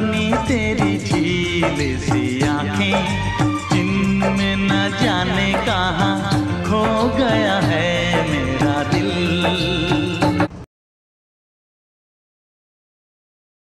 बनी तेरी झील सी आंखें, जिनमें न जाने कहाँ खो गया है